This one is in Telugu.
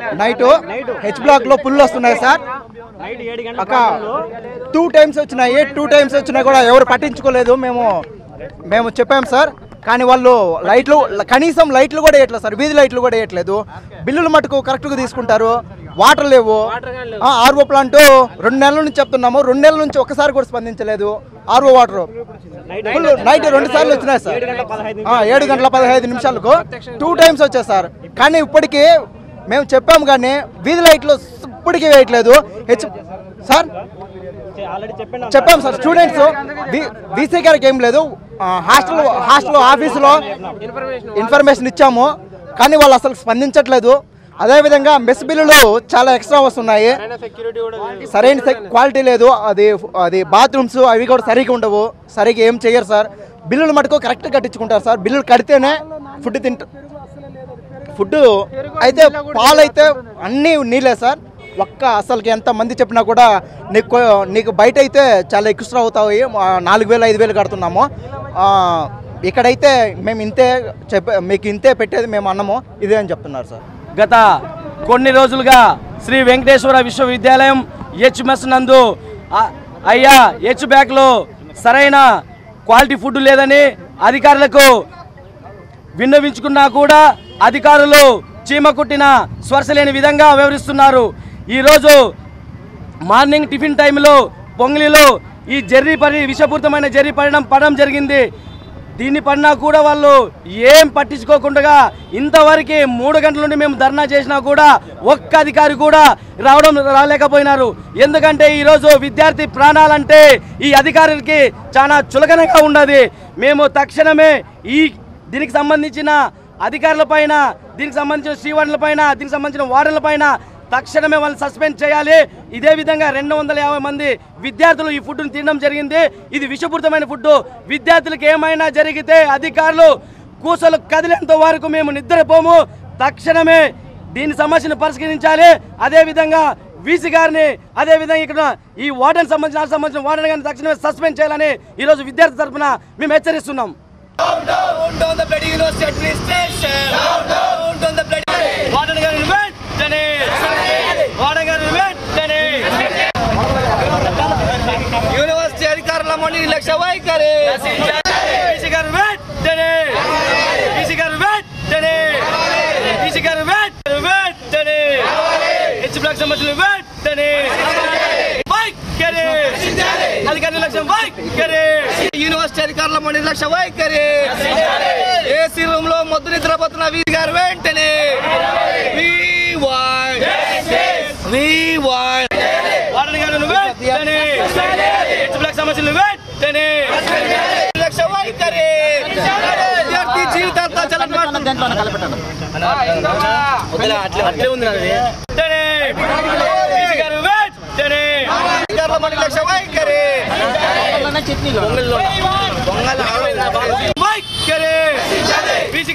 నైట్ హెచ్ బ్లాక్ లో పుల్లు వస్తున్నాయి సార్. ఒక 2 times వచ్చినాయి. 2 times వచ్చినా కూడా ఎవరు పట్టించుకోలేదు. మేము చెప్పాం సార్. కానీ వాళ్ళు లైట్లు కనీసం లైట్లు కూడా వేయట్లేదు సార్. వీధి లైట్లు కూడా వేయట్లేదు. బిల్లులు మటుకు కరెక్ట్గా తీసుకుంటారు. వాటర్ లేవు. ఆర్ఓ ప్లాంట్ 2 నెలల నుంచి చెప్తున్నాము. 2 నెలల నుంచి ఒక్కసారి కూడా స్పందించలేదు. ఆర్ఓ వాటర్ ఫుల్ నైట్ 2 సార్లు వచ్చినాయి సార్. 7:15 2 times వచ్చాయి సార్. కానీ ఇప్పటికీ మేము చెప్పాము కానీ వీధి లైట్లు ఇప్పటికీ వేయట్లేదు. సార్ చెప్పాము సార్. స్టూడెంట్స్ బీసీ గారికి ఏం లేదు. హాస్టల్ ఆఫీసులో ఇన్ఫర్మేషన్ ఇచ్చాము కానీ వాళ్ళు అసలు స్పందించట్లేదు. అదేవిధంగా మెస్ బిల్లులు చాలా ఎక్స్ట్రా వస్తున్నాయి. సరైన క్వాలిటీ లేదు. అది బాత్రూమ్స్ అవి కూడా సరిగ్గా ఉండవు. సరిగ్గా ఏం చేయరు సార్. బిల్లులు మటుకు కరెక్ట్గా కట్టించుకుంటారు సార్. బిల్లులు కడితేనే ఫుడ్ అయితే పాలైతే అన్నీ నీళ్ళే సార్. అసలుకి ఎంతమంది చెప్పినా కూడా నీకు బయట అయితే చాలా ఎక్స్ట్రా అవుతాయి. 4,000-5,000 కడుతున్నాము. ఇక్కడైతే మేము మీకు ఇంతే పెట్టేది మేము అన్నము ఇదే అని చెప్తున్నారు సార్. గత కొన్ని రోజులుగా శ్రీ వెంకటేశ్వర విశ్వవిద్యాలయం హెచ్మెస్ నందు అయ్యా హెచ్ బ్యాక్లో సరైన క్వాలిటీ ఫుడ్ లేదని అధికారులకు విన్నవించుకున్నా కూడా అధికారులు చీమ కుట్టిన స్పర్శ లేని విధంగా వ్యవహరిస్తున్నారు. ఈరోజు మార్నింగ్ టిఫిన్ టైంలో పొంగిలిలో ఈ విషపూరితమైన జెర్రీ పడడం జరిగింది. దీన్ని పడినా కూడా వాళ్ళు ఏం పట్టించుకోకుండా ఇంతవరకు 3 గంటల నుండి మేము ధర్నా చేసినా కూడా ఒక్క అధికారి కూడా రాలేకపోయినారు. ఎందుకంటే ఈరోజు విద్యార్థి ప్రాణాలంటే ఈ అధికారులకి చాలా చులకనగా ఉన్నది. మేము తక్షణమే దీనికి సంబంధించిన అధికారులపైన, దీనికి సంబంధించిన శ్రీవార్డులపైన, దీనికి సంబంధించిన వార్డులపైన తక్షణమే వాళ్ళని సస్పెండ్ చేయాలి. ఇదే విధంగా 250 మంది విద్యార్థులు ఈ ఫుడ్ను తినడం జరిగింది. ఇది విషపూరితమైన ఫుడ్. విద్యార్థులకు ఏమైనా జరిగితే అధికారులు కూసలు కదిలేంత వరకు మేము నిద్రపోము. తక్షణమే దీని సమస్యను పరిష్కరించాలి. అదేవిధంగా వీసీ గారిని, అదేవిధంగా ఇక్కడ ఈ వార్డెన్ సంబంధించిన వార్డెన్ గారిని తక్షణమే సస్పెండ్ చేయాలని ఈరోజు విద్యార్థి తరఫున మేము హెచ్చరిస్తున్నాం. యూనివర్సిటీ అధికారుల నిర్లక్ష్య వైఖరి హెచ్ బ్లాక్ సమస్యలు యూనివర్సిటీ అధికారుల నిర్లక్ష్య వైఖరి. ఏసీ రూమ్ లో మొద్దు నిద్రపోతున్న వీసీ గారు వెంటనే సమస్యలు నిర్లక్ష్య వైఖరి. విద్యార్థి జీవితాలతో అట్లే ఉంది. నిర్లక్ష్య వైఖరి.